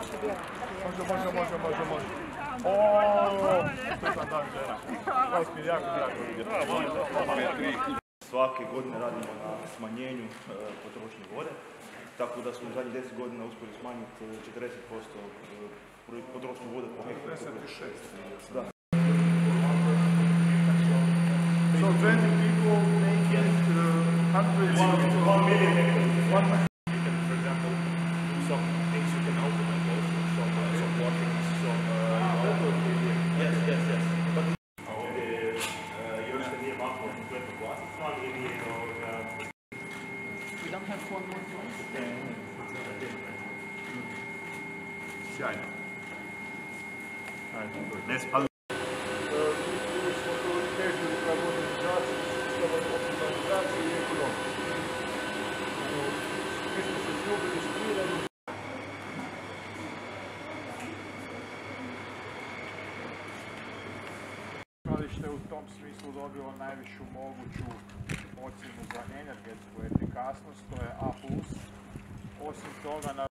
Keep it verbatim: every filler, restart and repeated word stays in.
Može, može, može, može, može. Oooo, sretan dan žena. Vas mi je jako drago vidjeti. Svake godine radimo na smanjenju potrošnje vode, tako da smo u zadnjih deset godina uspjeli smanjiti četrdeset posto potrošnju vode po hektaru. četrdeset šest. Da. So twenty people make it uh, hundreds of one million hectares. One million. You can, for example, do some things you can automate also, some, uh, some watering, some... Uh, yes, yes, yes. But ovdje još se nije maklo kompletno plastično, ali nije ovoga... We don't have one more place. Sjajno. ne spali. Uvijek smo to težili ka modernizaciji, sustava optimalizacije i ekonomije. Mi smo se zljubili s prirodom. Skladište u tom smislu dobilo najvišu moguću ocjenu za energetsku efikasnost, to je A plus. Osim toga, na